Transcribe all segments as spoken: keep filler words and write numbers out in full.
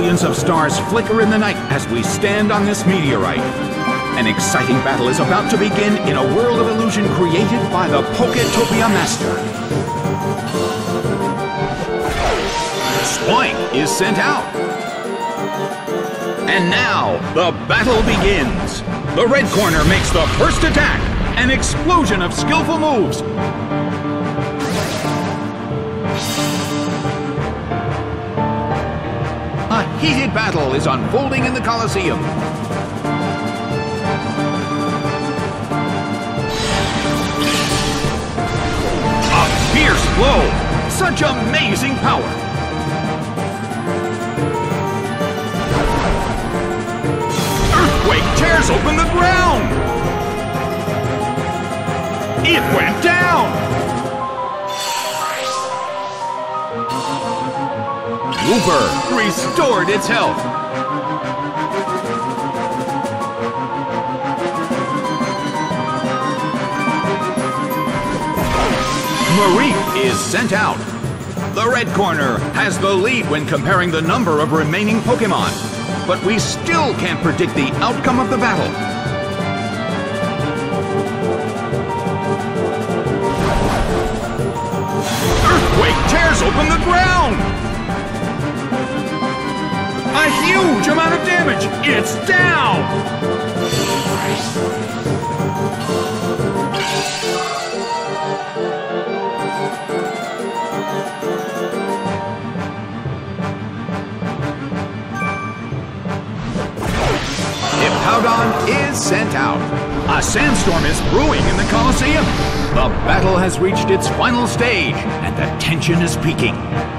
Millions of stars flicker in the night as we stand on this meteorite. An exciting battle is about to begin in a world of illusion created by the Poketopia Master. Spoink is sent out. And now, the battle begins. The red corner makes the first attack. An explosion of skillful moves. A heated battle is unfolding in the Colosseum. A fierce blow! Such amazing power! Earthquake tears open the ground! It went down! Wooper restored its health. Mareep is sent out. The red corner has the lead when comparing the number of remaining Pokémon, but we still can't predict the outcome of the battle. Earthquake tears open the ground! A huge amount of damage! It's down! Hippowdon is sent out. A sandstorm is brewing in the Colosseum. The battle has reached its final stage, and the tension is peaking.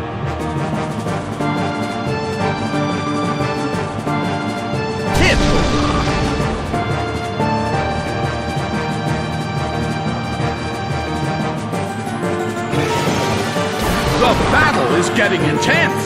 The battle is getting intense!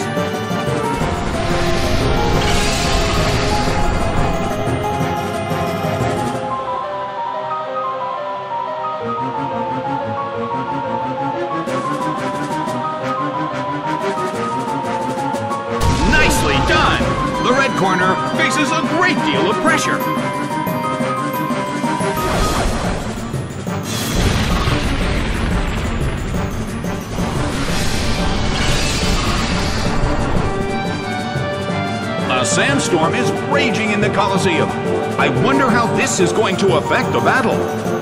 Nicely done! The red corner faces a great deal of pressure. A sandstorm is raging in the Colosseum. I wonder how this is going to affect the battle.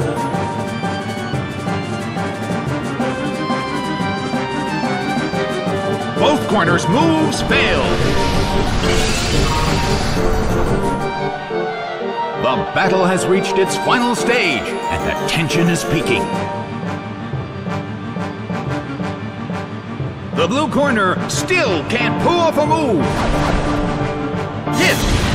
Both corners' moves fail. The battle has reached its final stage, and the tension is peaking. The blue corner still can't pull off a move. Hit!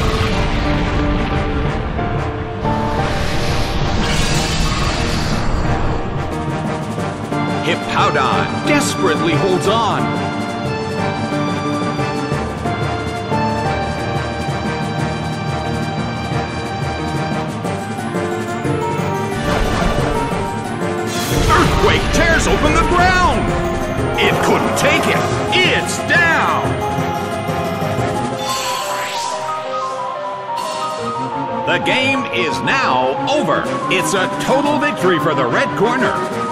Hippowdon desperately holds on. Earthquake tears open the ground! It couldn't take it! It's down! The game is now over. It's a total victory for the red corner.